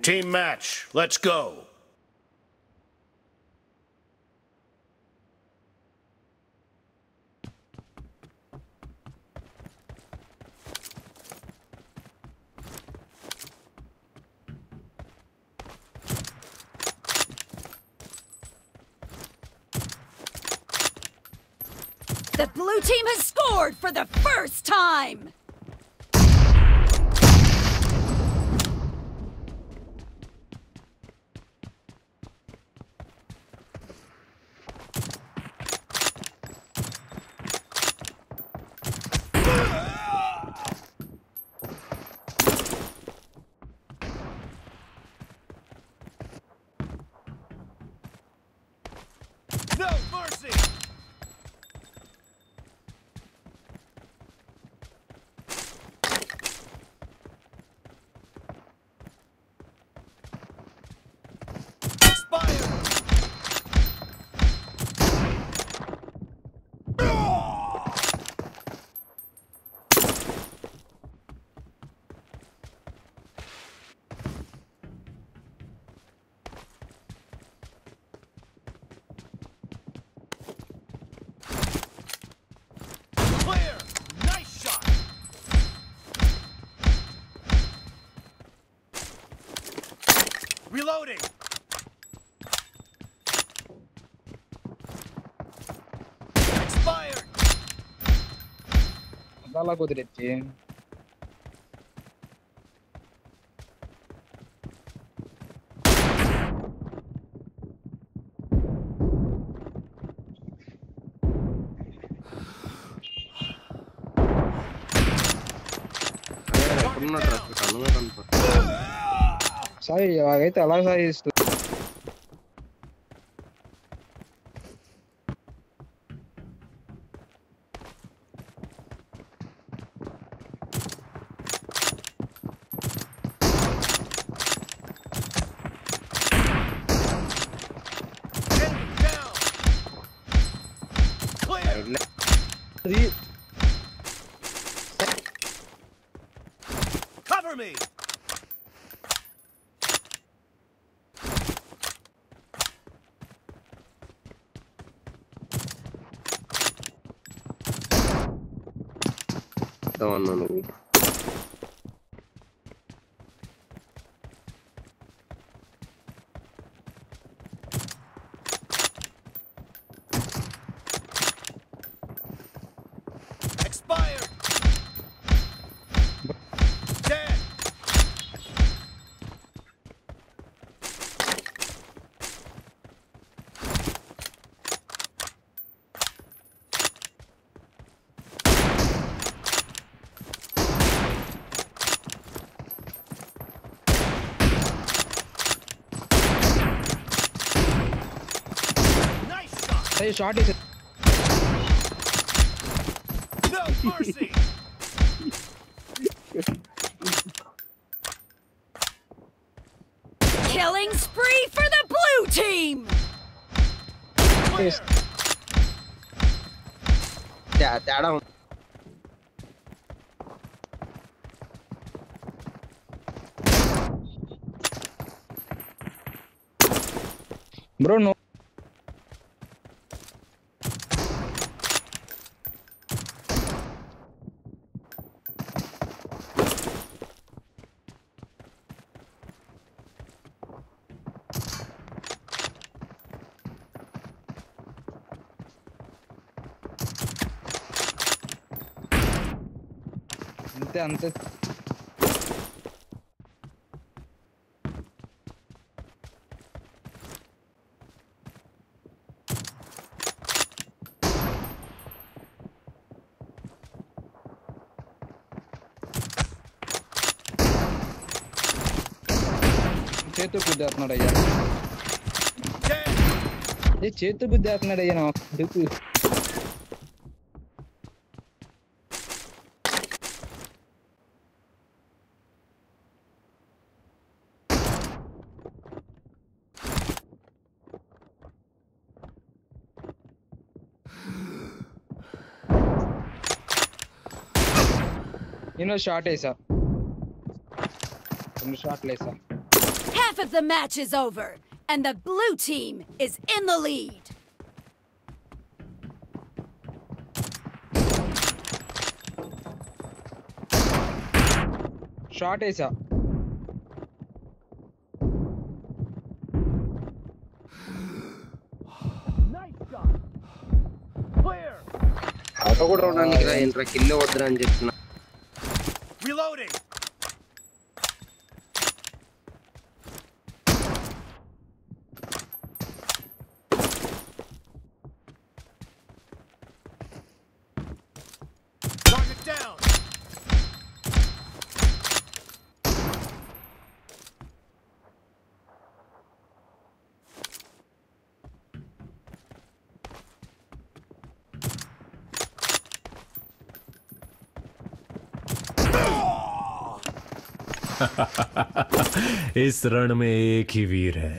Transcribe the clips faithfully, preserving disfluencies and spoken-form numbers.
Team match, let's go. The blue team has scored for the first time! No mercy! Reloading! Expired! Dala kudiretti. Sai, agait ala sai istu. Cover me! Expired! Dead! Nice shot! Sai shot is. No mercy! Killing spree for the blue team! Yes. Yeah, down. Bro, no. అంతే అంతే చేతు గుద్దేస్తున్నాడు అయ్యా ఏ చేతు గుద్దేస్తున్నాడు అయ్యా నా దుక్కు నేను shot వేసా రెండు షాట్లు వేసా Half of the match is over, and the blue team is in the lead. Shot వేసా. Nice shot. Clear. ఆటో కూడా ఉండడానికి రా ఏంట్రా కిల్ వద్దురా అని చెప్తున్నా. Reloading. Target down. इस रण में एक ही वीर है.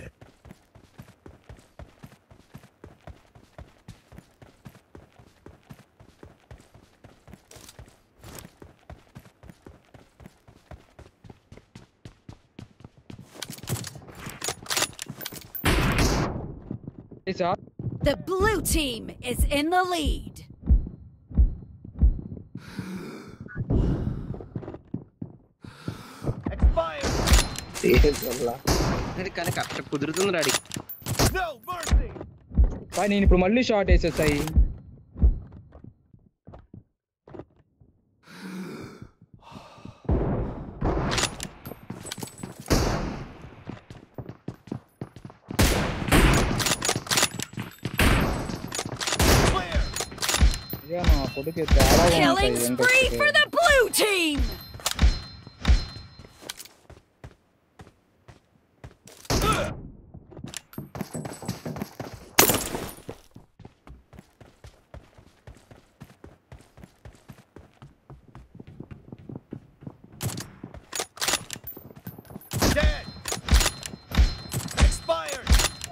వేసా. The blue team is in the lead. Expired. అది కానీ అక్కడ కుదురుతుంది రాడి. No mercy. కానీ నేను ఇప్పుడు మళ్ళీ షార్ట్ వేసేస్తాయి. Clear. ఇక నా కొడుకు తేడా Killing spree for the blue team! Dead. Expired.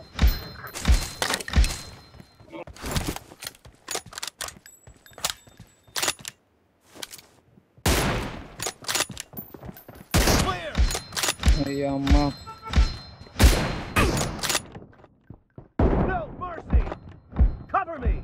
Clear. అయ్యా అమ్మా. No mercy. Cover me.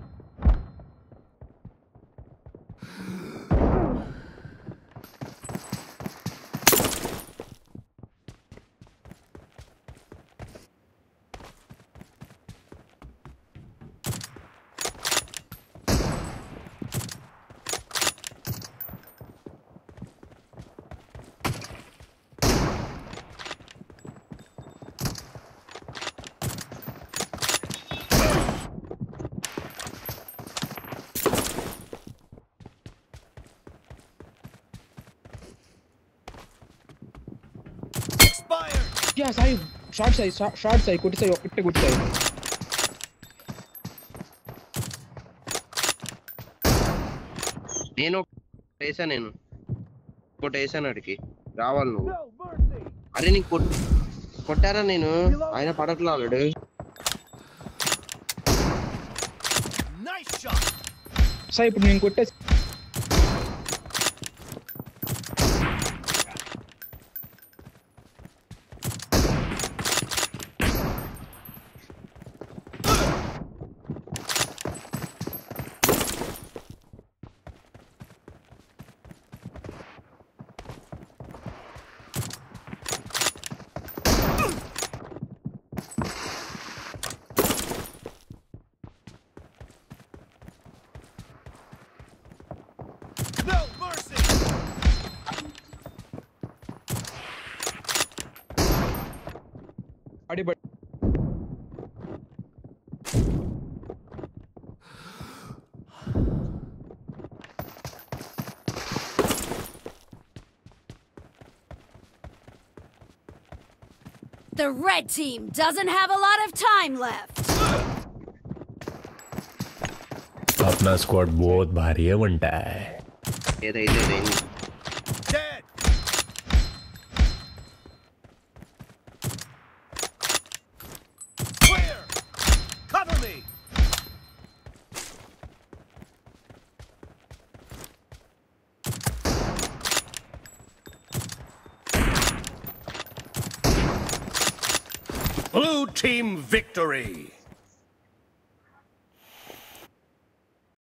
Expired. Yeah Sai shot Sai shot Sai కొట్టి సాయి ఒక్కటే కొట్టి సాయి. నేను వేసా నేను ఇంకోటి వేసాను అడిగి రావాలి నువ్వు. No mercy. అరే నీకు కొట్- కొట్టారా నేను ఆయన పడట్లా ఆల్రెడీ. Nice shot. సాయి ఇప్పుడు నేను కొట్టేసి No mercy. అడిబడి. The red team doesn't have a lot of time left. अपना स्क्वाड बहुत भारी है बंटा है. ఏదైతే అయింది. Dead. Clear. Cover me. Blue team victory.